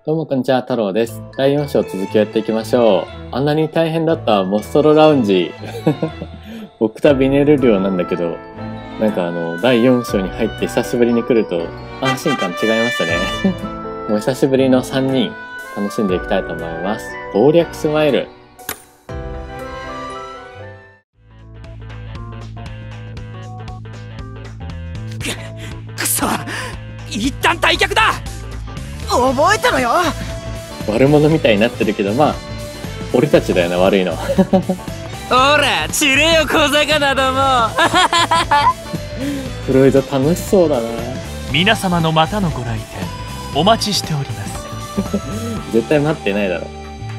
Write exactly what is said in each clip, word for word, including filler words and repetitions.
どうもこんにちは、太郎です。だいよん章続きやっていきましょう。あんなに大変だったモストロラウンジ。オクタビネル寮なんだけど、なんかあの、だいよん章に入って久しぶりに来ると安心感違いましたね。もう久しぶりのさんにん楽しんでいきたいと思います。謀略スマイル。 くそ、一旦退却だ。 覚えたのよ。 悪者みたいになってるけど、まあ俺たちだよな、悪いの。 ほら、ちれよ小魚ども。 フロイド楽しそうだな。 皆様のまたのご来店お待ちしております。 絶対待ってないだろ。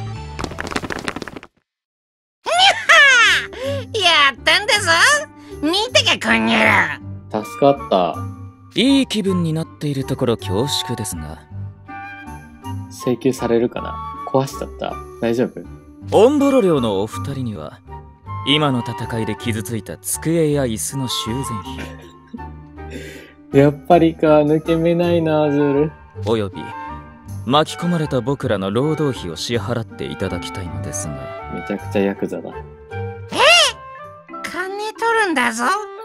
やったんだぞ。見てかこんにゃ助かった。 いい気分になっているところ恐縮ですが、 請求されるかな。壊しちゃった。大丈夫？ オンボロ寮のお二人には今の戦いで傷ついた机や椅子の修繕やっぱりか。抜け目ないな、アズール。 費および巻き込まれた僕らの労働費を支払っていただきたいのですが。 めちゃくちゃヤクザだ。 金取るんだぞ。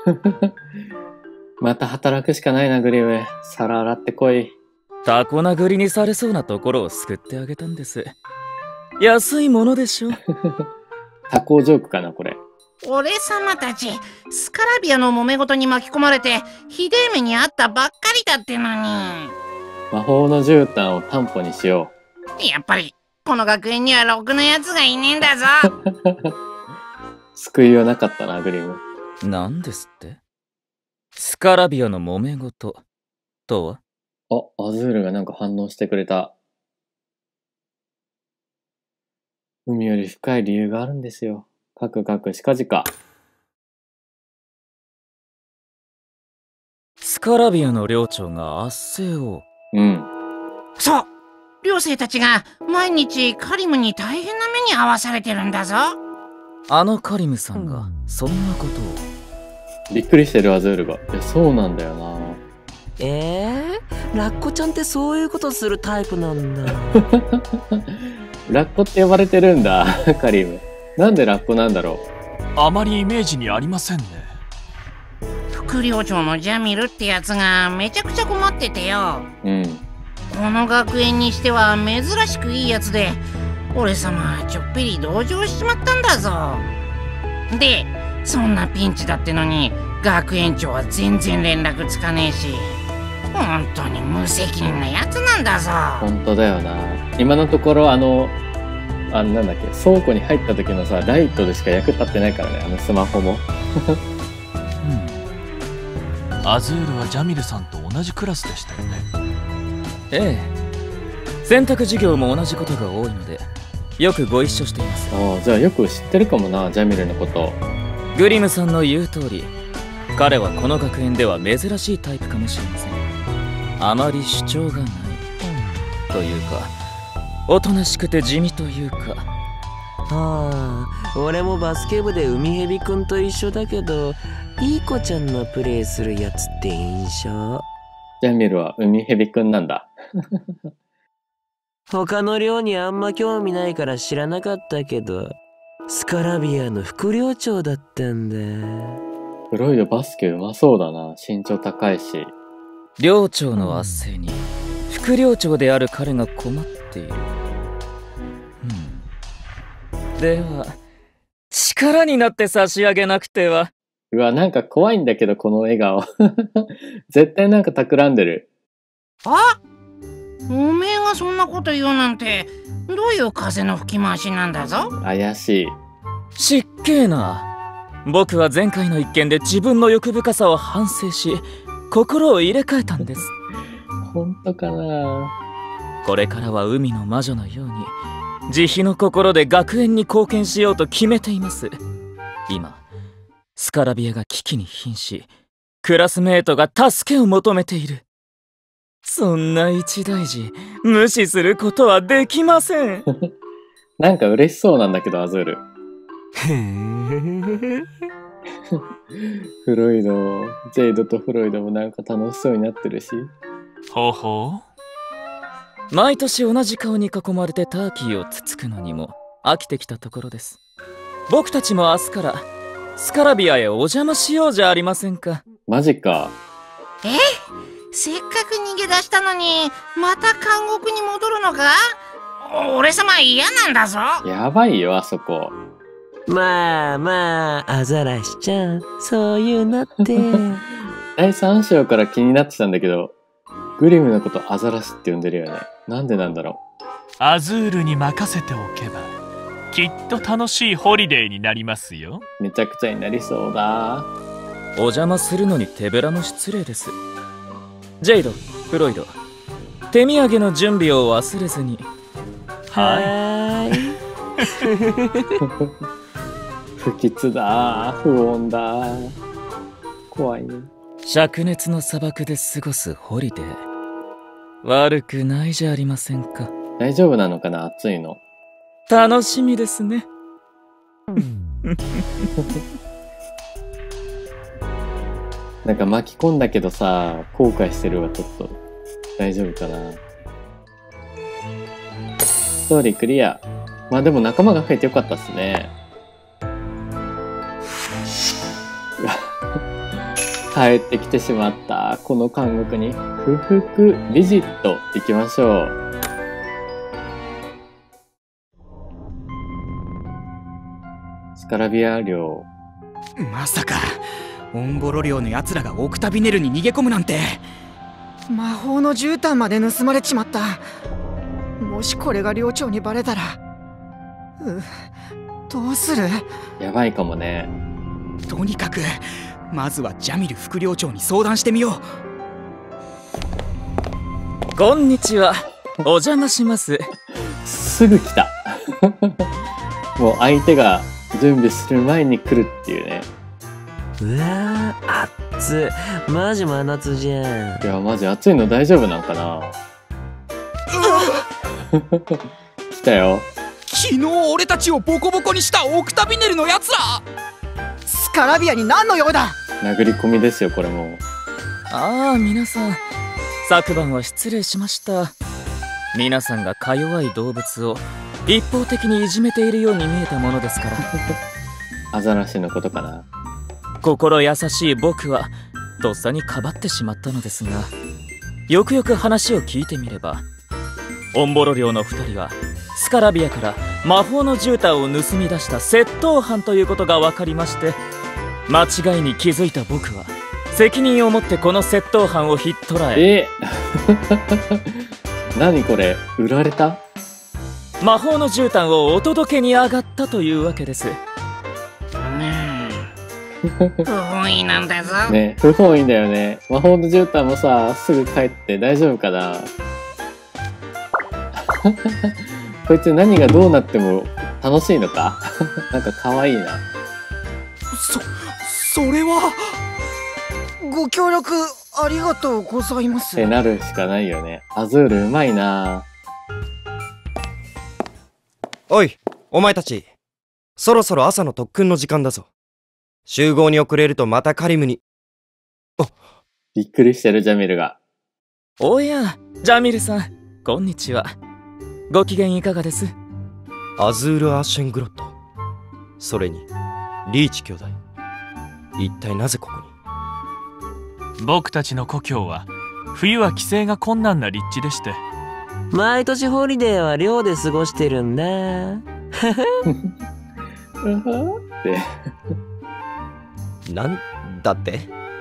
また働くしかないな、グリム。皿洗ってこい。 タコ殴りにされそうなところを救ってあげたんです。安いものでしょ。 タコジョークかな、これ。 俺様たちスカラビアの揉め事に巻き込まれてひでえ目にあったばっかりだってのに。 魔法の絨毯を担保にしよやっぱりこの学園にはろくなやつがいねえんだぞ。 う。救いはなかったな、グリム。 なんですって？スカラビアの揉め事とは？ あ、アズールがなんか反応してくれた。海より深い理由があるんですよ。かくかくしかじか。 スカラビアの寮長が圧政を。 うん。 そう、寮生たちが毎日カリムに大変な目に遭わされてるんだぞ。 あのカリムさんがそんなことを。 びっくりしてる、アズールが。え、そうなんだよな。 えー、ラッコちゃんってそういうことするタイプなんだ。 ラッコって呼ばれてるんだ、カリム。なんでラッコなんだろう。あまりイメージにありませんね。 副寮長のジャミルってやつがめちゃくちゃ困っててよ。 うん。 この学園にしては珍しくいいやつで、俺様ちょっぴり同情しちまったんだぞ。で、そんなピンチだってのに学園長は全然連絡つかねえし、本当に無責任なやつなんだぞ。 本当だよな。今のところあのあなんだっけ、倉庫に入った時のさ、ライトでしか役立ってないからね、あのスマホも。 うん。アズールはジャミルさんと同じクラスでしたよね。 ええ、選択授業も同じことが多いのでよくご一緒しています。 ああ、じゃあよく知ってるかもな、ジャミルのこと。 グリムさんの言う通り、彼はこの学園では珍しいタイプかもしれません。あまり主張がないというか、おとなしくて地味というか。 はあ、俺もバスケ部で海蛇くんと一緒だけど、いい子ちゃんのプレイするやつって印象。 ジャミルは海蛇くんなんだ。 他の寮にあんま興味ないから知らなかったけど、スカラビアの副寮長だったんだ。 フロイドバスケうまそうだな。身長高いし。 寮長の圧政に副寮長である彼が困っている。うん、では力になって差し上げなくては。 うわ、なんか怖いんだけど、この笑顔。絶対なんか企んでる。 あ、おめえがそんなこと言うなんて、どういう風の吹き回しなんだぞ。 怪しい。 しっけえな。僕は前回の一件で自分の欲深さを反省し、心を入れ替えたんです。 本当かな。 これからは海の魔女のように慈悲の心で学園に貢献しようと決めています。今スカラビアが危機に瀕し、クラスメートが助けを求めている。そんな一大事無視することはできません。 なんか嬉しそうなんだけど、アズール。 へえ。 フロイド、ジェイドとフロイドもなんか楽しそうになってるし。 ほうほ毎年同じ顔に囲まれてターキーをつつくのにも飽きてきたところです。僕たちも明日からスカラビアへお邪魔しようじゃありませんか。 マジか。 え、せっかく逃げ出したのにまた監獄に戻るのか？お俺様嫌なんだぞ。 やばいよ、あそこ。 まあまあ、アザラシちゃん、そういうなって。 だいさん章から気になってたんだけど、グリムのことアザラシって呼んでるよね。なんでなんだろアズールに任せておけばきっと楽しいホリデーになりますよ。 う。めちゃくちゃになりそうだ。 お邪魔するのに手ぶらも失礼です。ジェイド、フロイド、手土産の準備を忘れずに。 はーい。 不吉だ。不穏だ。怖いね。 灼熱の砂漠で過ごすホリデー、悪くないじゃありませんか。 大丈夫なのかな、暑いの。 楽しみですね。 なんか巻き込んだけどさ、後悔してるわ。ちょっと大丈夫かな。ストーリークリア。まあでも仲間が増えてよかったっすね。帰ってきてしまった。この監獄に不服ビジット行きましょう。スカラビア領。 まさかオンボロ領のやつらがオクタビネルに逃げ込むなんて。魔法の絨毯まで盗まれちまった。もしこれが領長にバレたら、うどうする？ やばいかもね。 とにかくまずはジャミル副領長に相談してみよう。こんにちは、お邪魔します。 すぐ来た。もう相手が準備する前に来るっていうね。 うわー、熱っ。マジ真夏じゃん。 いや、マジ暑いの大丈夫なんかな。来たよ。 昨日俺たちをボコボコにしたオクタビネルのやつら。スカラビアに何の用だ。 殴り込みですよ、これもう。 ああ、皆さん昨晩は失礼しました。皆さんがか弱い動物を一方的にいじめているように見えたものですから。 アザラシのことかな。 心優しい僕はとっさにかばってしまったのですが、よくよく話を聞いてみれば、オンボロ領の二人はスカラビアから魔法の絨毯を盗み出した窃盗犯ということが分かりまして、間違いに気づいた僕は責任を持ってこの窃盗犯をひっ捕らえ。 え何これ、売られた？ 魔法の絨毯をお届けに上がったというわけです。 不本意なんだぞ。 ね、不本意だよね。魔法の絨毯もさ、すぐ帰って大丈夫かな。こいつ何がどうなっても楽しいのか。なんか可愛いな。 そ、それは。ご協力ありがとうございます。 ってなるしかないよね。アズールうまいな。 おい、お前たち。そろそろ朝の特訓の時間だぞ。集合に遅れるとまたカリムに。 あ、びっくりしてるジャミルが。 おや、ジャミルさん、こんにちは。ご機嫌いかがです？ アズール・アーシェングロット。それに、リーチ兄弟。一体なぜここに？ 僕たちの故郷は冬は帰省が困難な立地でして、 毎年ホリデーは寮で過ごしてるんだ。 ってなんだって？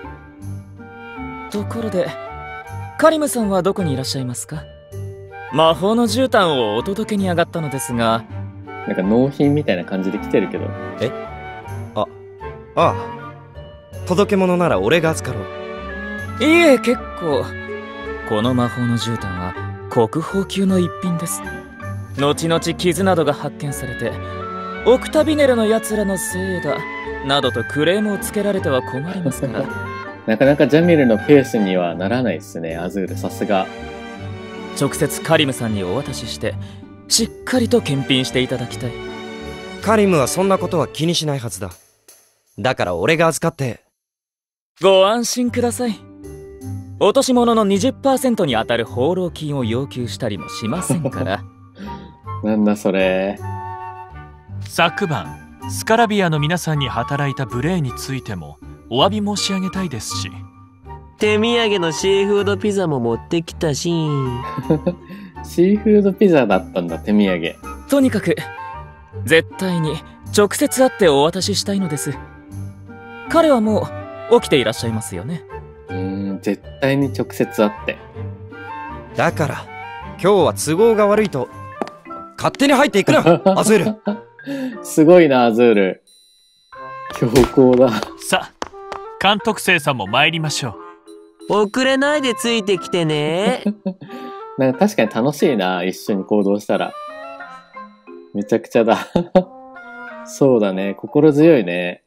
ところで、カリムさんはどこにいらっしゃいますか？魔法の絨毯をお届けに上がったのですが。 なんか納品みたいな感じで来てるけど。 え？あ、ああ。届け物なら俺が預かろう。 いえ、結構。この魔法の絨毯は国宝級の一品です。後々傷などが発見されて、オクタビネルのやつらのせいだなどとクレームをつけられては困りますから。 なかなかジャミルのペースにはならないですね、アズール。さすが。 直接カリムさんにお渡ししてしっかりと検品していただきたい。 カリムはそんなことは気にしないはずだ。だから俺が預かって。 ご安心ください。 落とし物の にじゅっパーセント に当たる放浪金を要求したりもしませんから。 なんだそれ。 昨晩スカラビアの皆さんに働いた無礼についてもお詫び申し上げたいですし、 手土産のシーフードピザも持ってきたし。 シーフードピザだったんだ、手土産。 とにかく絶対に直接会ってお渡ししたいのです。彼はもう起きていらっしゃいますよね。 うーん、絶対に直接会って。 だから今日は都合が悪いと勝手に入っていくな、アズール。 すごいな、アズール。強行だ。 さあ監督生さんも参りましょう。遅れないでついてきてね。 なんか確かに楽しいな、一緒に行動したら。めちゃくちゃだ。そうだね、心強いね。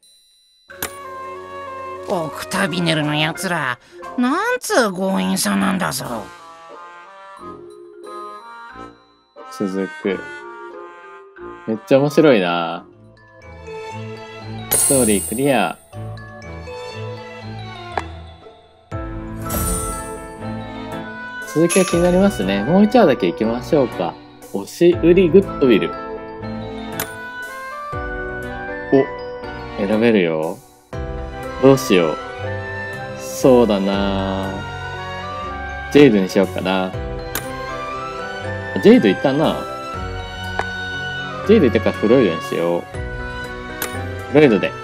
オクタビネルのやつら、なんつう強引さなんだぞ。 続く。めっちゃ面白いな。ストーリークリア。続きが気になりますね。もう一話だけ行きましょうか。押し売りグッドウィル。お、選べるよ。どうしよう。そうだな。ジェイドにしようかな。ジェイドいたな。ジェイドいたからフロイドにしよう。フロイドで。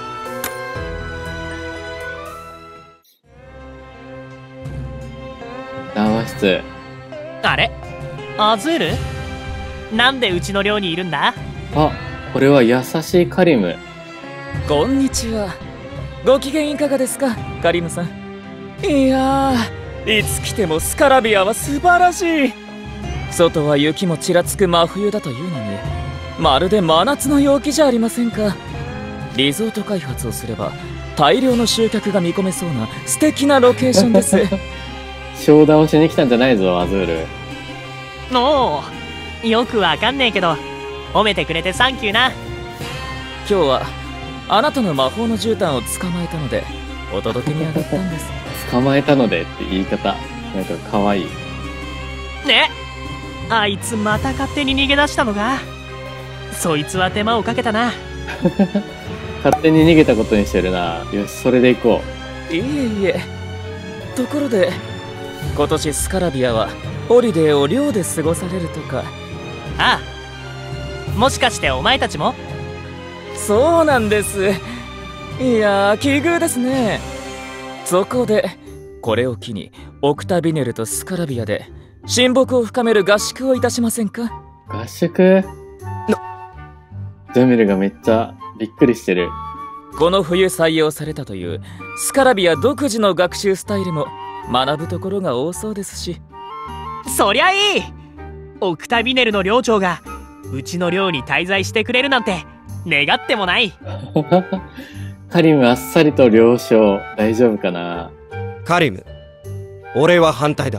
談話室。 あれ、アズール？なんでうちの寮にいるんだ？ あ、これは優しいカリム。 こんにちは。ご機嫌いかがですか、カリムさん。いやー、いつ来てもスカラビアは素晴らしい。外は雪もちらつく真冬だというのに、まるで真夏の陽気じゃありませんか。リゾート開発をすれば大量の収穫が見込めそうな素敵なロケーションです。 商談をしに来たんじゃないぞ、アズール。 おお、よくわかんねえけど褒めてくれてサンキューな。 今日はあなたの魔法の絨毯を捕まえたのでお届けに上がったんです。 捕まえたのでって言い方なんか可愛いね。あいつまた勝手に逃げ出したのか。そいつは手間をかけたな。 勝手に逃げたことにしてるな。よし、それで行こう。いえいえ。ところで今年スカラビアはホリデーを寮で過ごされるとか。 ああ、もしかしてお前たちも？ そうなんです。いやー、奇遇ですね。そこでこれを機にオクタビネルとスカラビアで親睦を深める合宿をいたしませんか？ 合宿？ジャミルがめっちゃびっくりしてる。 この冬採用されたというスカラビア独自の学習スタイルも学ぶところが多そうですし。 そりゃいい。オクタビネルの寮長がうちの寮に滞在してくれるなんて願ってもない。 カリムあっさりと了承。大丈夫かな。 カリム、俺は反対だ。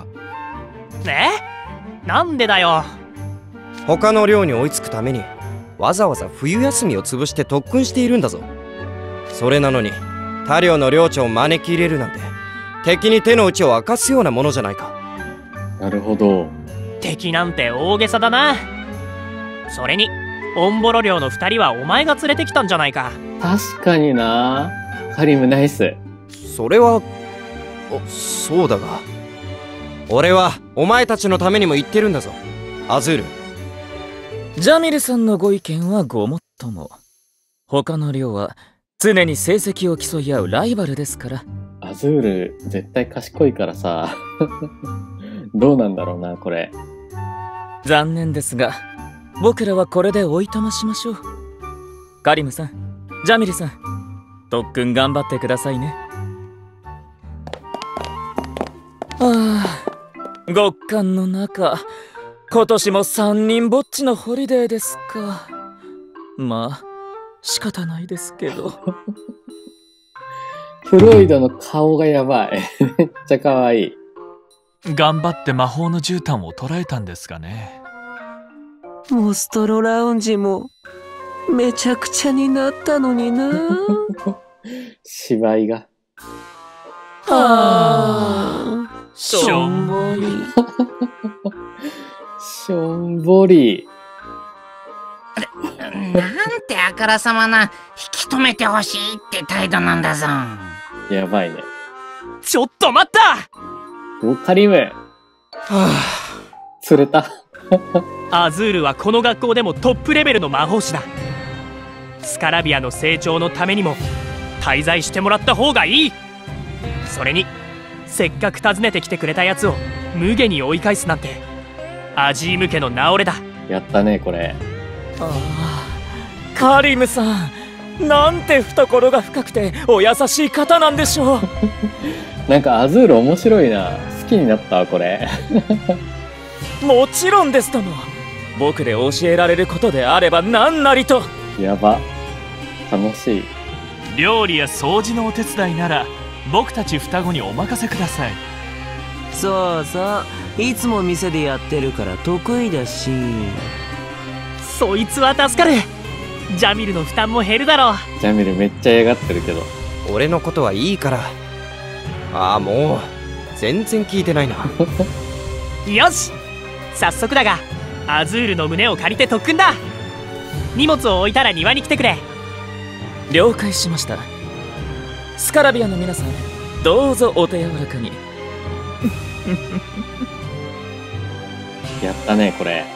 え？なんでだよ。 他の寮に追いつくためにわざわざ冬休みを潰して特訓しているんだぞ。それなのに他寮の寮長を招き入れるなんて敵に手の内を明かすようなものじゃないか。 なるほど。 敵なんて大げさだな。それにオンボロ寮の二人はお前が連れてきたんじゃないか。 確かにな。カリムナイス。 それはそうだが、俺はお前たちのためにも言ってるんだぞ、アズール。 ジャミルさんのご意見はごもっとも。他の寮は常に成績を競い合うライバルですから。 アズール絶対賢いからさ。どうなんだろうな、これ。 残念ですが僕らはこれでおいとましましょう。カリムさん、ジャミルさん、特訓頑張ってくださいね。ああ、極寒の中今年も三人ぼっちのホリデーですか。まあ仕方ないですけど。 フロイドの顔がやばい。めっちゃ可愛い。 頑張って魔法の絨毯を捉えたんですがね。 モストロラウンジもめちゃくちゃになったのにな。 芝居が。 はあ。 しょんぼり。 しょんぼり。 なんてあからさまな引き止めてほしいって態度なんだぞ。 やばいね。 ちょっと待った。 お、カリム。はぁ、釣れた。 アズールはこの学校でもトップレベルの魔法師だ。スカラビアの成長のためにも滞在してもらった方がいい。それにせっかく訪ねてきてくれたやつを無下に追い返すなんてアジーム家の名折れだ。 やったね、これ。 ああ、カリムさん、なんて懐が深くてお優しい方なんでしょう。 なんかアズール面白いな。好きになったわ、これ。 もちろんですとも。僕で教えられることであれば何なりと。 やば。楽しい。 料理や掃除のお手伝いなら僕たち双子にお任せください。 そうそう、いつも店でやってるから得意だし。 そいつは助かる。ジャミルの負担も減るだろう。 ジャミルめっちゃ嫌がってるけど。 俺のことはいいから。ああ、もう全然聞いてないな。 よし、早速だがアズールの胸を借りて特訓だ。荷物を置いたら庭に来てくれ。 了解しました。スカラビアの皆さん、どうぞお手柔らかに。 やったね、これ。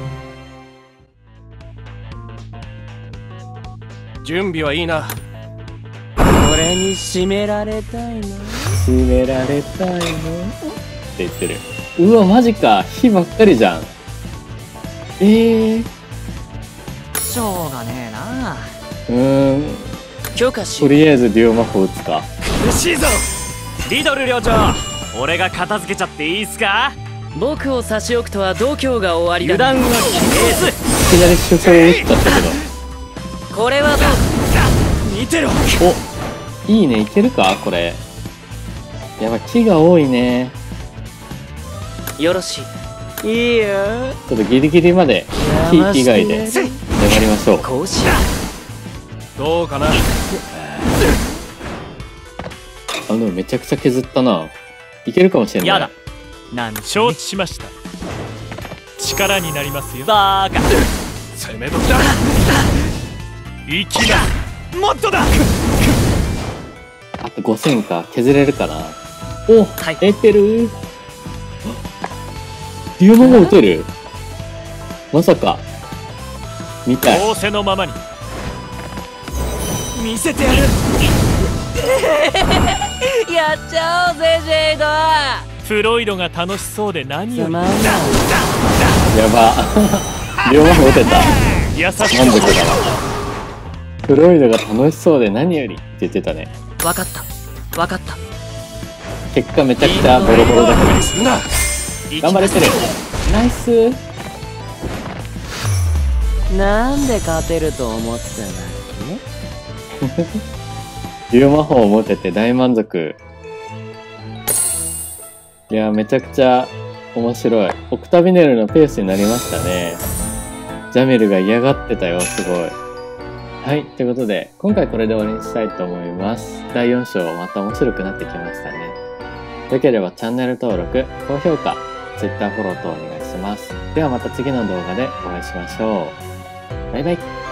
準備はいいな。 俺に締められたいの。 締められたいのって言ってる。うわ、マジか。火ばっかりじゃん。ええー。 しょうがねえな。 うーん。 許可し。 とりあえずデュオ魔法打つか。 苦しいぞ。リドル寮長、俺が片付けちゃっていいっすか。 僕を差し置くとは度胸が終わりだ。 油断は禁物。 いきなり主砲を打っちゃったけど。 これはどうだ。 見てろ。 お、いいね。いけるかこれ。やばい、木が多いね。 よろしい。いいよ。 ちょっとギリギリまで木以外で粘りましょう。 こうしよう。どうかな。 あのめちゃくちゃ削ったな。いけるかもしれない。 やだ。なん承知しました。力になりますよ。バーカ。 攻め時だ。 行きだ。もっとだ。 あとごせんか。削れるかな。お、はい、得てる。デュオ魔法打てる。まさか。見たい。 仰せのままに見せてやる。 やっちゃおうぜ、ジェイド。 フロイドが楽しそうで何より。 やば。デュオ魔法打てた。 優しい。 満足だわ。フロイドが楽しそうで何よりって言ってたね。 わかった。わかった。 結果めちゃくちゃボロボロだけど。頑張れてる。ナイス。 なんで勝てると思ってたんだっけ。デュオ魔法を持てて大満足。いや、めちゃくちゃ面白い。オクタビネルのペースになりましたね。ジャミルが嫌がってたよ、すごい。はい、ということで、今回これで終わりにしたいと思います。だいよん章また面白くなってきましたね。よければチャンネル登録、高評価、Twitter フォローとお願いします。ではまた次の動画でお会いしましょう。バイバイ。